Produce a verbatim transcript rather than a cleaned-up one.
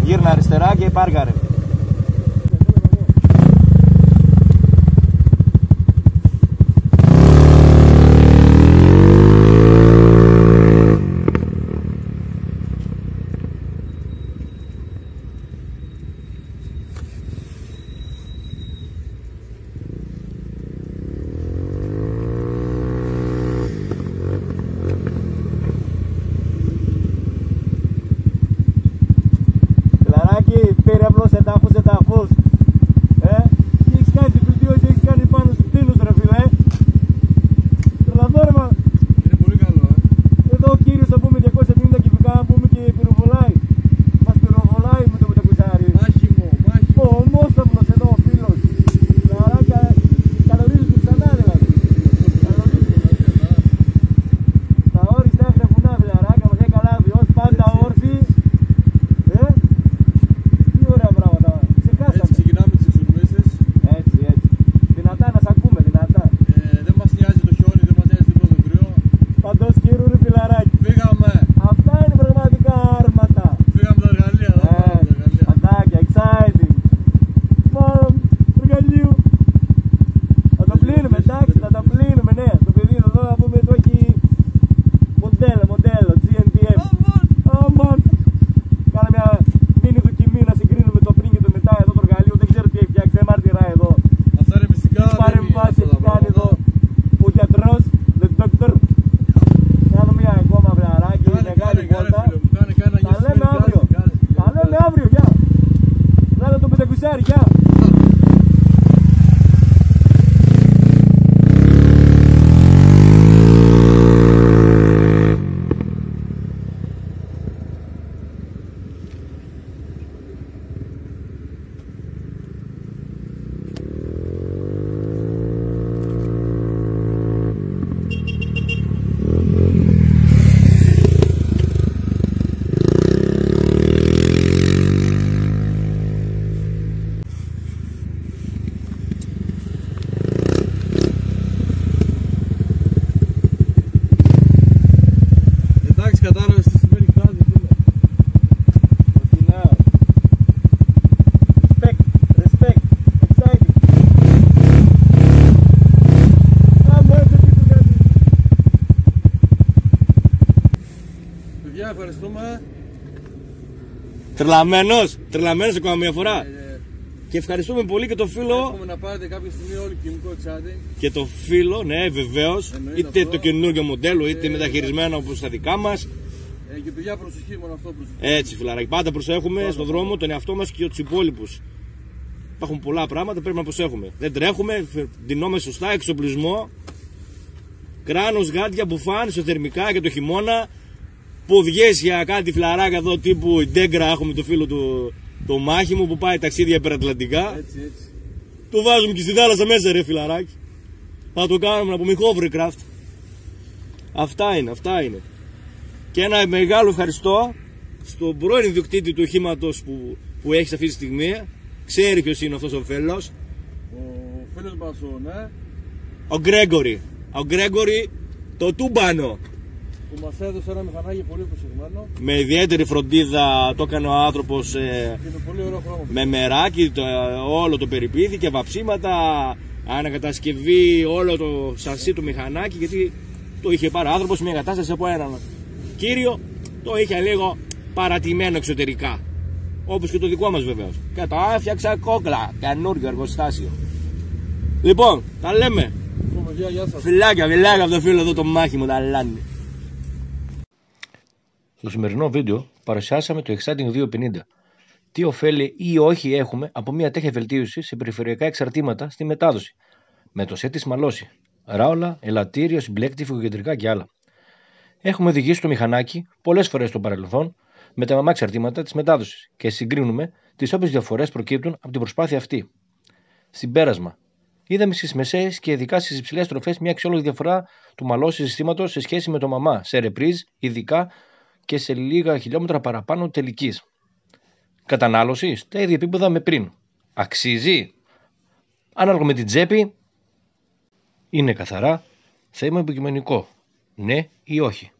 Γύρνα αριστερά και πάρκαρε. Πήρευλος, ετάφους, ετάφους. Ε, τι έχεις κάνει, τι βελτίωση έχεις κάνει πάνω στους πύλους ρε φίλε. Τρελαδόρμα. Είναι πολύ καλό, ε. Εδώ ο κύριος θα πούμε διακόσια πενήντα κυβικά, να πούμε και πυροβολάει. Μας πυροβολάει με το μετακουσάρι. Μάχημο, μάχημο. Ο ομόσταυλος εδώ ο φίλος. Λαράκα, καλορίζουν ξανά δηλαδή. Καλορίζουν. Τα όριστα έχουν βουνά φιλαράκα, μας έχει καλάβει. Ως πάντα όρθιοι. Έτσι ξεκινάμε τις εξορμήσεις. Έτσι, έτσι. Δυνατά να σ' ακούμε, δυνατά. Ε, δεν μας νοιάζει το χιόνι, δεν μας νοιάζει τίποτα το κρύο. Παντός κύρου ρε φιλαράκι. Φύγαμε. Αυτά είναι πραγματικά άρματα. Φύγαμε τα εργαλεία. Ε, φαντάκια, exciting. Πάμε, εργαλείου. Θα το πλύνουμε, εντάξει, θα το πλύνουμε, ναι. Το παιδί εδώ να πούμε το έχει μοντέλο, μοντέλο, τζι εν τι εμ. Αμάν. Κάνε μια μίνι δοκιμή να συγκρίνουμε το πριν και το μετά εδώ το εργαλείο. Δεν ξέρω τι έχει φτιάξει, δεν μαρτυράει εδώ. Αυτά είναι μυστικά. Τι παρεμβάσεις έχει κάνει εδώ ο γιατρός, the doctor. Να δούμε μια ακόμα βλαράκι, μεγάλη βόλτα. Τα λέμε αύριο. Τα λέμε αύριο, γεια. Να το πεντακουσάρι, γεια. Κατάλαβες τι σημαίνει κάτι, φίλε. Continuao. Respect, respect, exciting. Άμα έρθει τι του κάνει. Παιδιά, ευχαριστούμε. Τρελαμένος, τρελαμένος ακόμα μια φορά. Ε, ε, Και ευχαριστούμε πολύ και το φίλο. Εύχομαι να πάρετε κάποια στιγμή όλοι κοινικό chatting. Και το φίλο, ναι, βεβαίως. Είτε αυτό. το καινούργιο μοντέλο, είτε ε, μεταχειρισμένο όπως τα δικά μας. Ε, και παιδιά, προσοχή μόνο αυτό, προσοχή. Έτσι, φιλαράκι. Πάντα προσέχουμε Πάντα, στον πάντα. δρόμο τον εαυτό μας και τους υπόλοιπους. Υπάρχουν πολλά πράγματα, πρέπει να προσέχουμε. Δεν τρέχουμε, ντυνόμαστε σωστά, εξοπλισμό. Κράνος, γάντια, μπουφάν, ισοθερμικά για το χειμώνα. Ποδιές για κάτι φιλαράκια εδώ τύπου Ντέγκρα. Έχουμε το φίλο του το μάχημο που πάει ταξίδια υπερατλαντικά. Έτσι, έτσι. Το βάζουμε και στη θάλασσα μέσα, ρε φιλαράκι. Θα το κάνουμε από hovercraft. Αυτά είναι, αυτά είναι. Και ένα μεγάλο ευχαριστώ στον πρώην ιδιοκτήτη του οχήματος που, που έχεις αυτή τη στιγμή. Ξέρει ποιος είναι αυτός ο φίλος. Ο φίλος μας ο, ναι, Ο Γκρέγκορι. Ο Γκρέγκορι το τούμπανο. που μας έδωσε ένα μηχανάκι πολύ προσεγμένο. Με ιδιαίτερη φροντίδα το έκανε ο άνθρωπος ε, Και με πολύ ωραίο χρώμα. με μεράκι, το, όλο το περιποιήθηκε, βαψίματα, ανακατασκευή, όλο το σασί του μηχανάκι, γιατί το είχε πάρει ο άνθρωπος μια κατάσταση από έναν κύριο, το είχε λίγο παρατημένο εξωτερικά. Όπως και το δικό μας βεβαίως. Και το άφτιαξα κόκλα, καινούργιο εργοστάσιο. Λοιπόν, τα λέμε. Γεια σας. Φιλάκια, φιλάκια από το φίλο εδώ το μάχημο, τα λάνι. Στο σημερινό βίντεο παρουσιάσαμε το Exciting διακόσια πενήντα. Τι ωφέλη ή όχι έχουμε από μια τέτοια βελτίωση σε περιφερειακά εξαρτήματα στη μετάδοση. Με το σετ της μαλώσει, ράουλα, ελαττήριο, συμπλέκτη, φυγοκεντρικά και άλλα. Έχουμε οδηγήσει το μηχανάκι πολλές φορές στο παρελθόν με τα μαμά εξαρτήματα της μετάδοσης και συγκρίνουμε τις όποιες διαφορές προκύπτουν από την προσπάθεια αυτή. Συμπέρασμα. Είδαμε στις μεσαίες και ειδικά στις υψηλές τροφές μια αξιόλογη διαφορά του μαλώσει συστήματος σε σχέση με το μαμά, σε ρεπρίζ, ειδικά και σε λίγα χιλιόμετρα παραπάνω τελικής. Κατανάλωση στα ίδια επίπεδα με πριν. Αξίζει. Ανάλογα με την τσέπη, είναι καθαρά θέμα υποκειμενικό. Ναι ή όχι.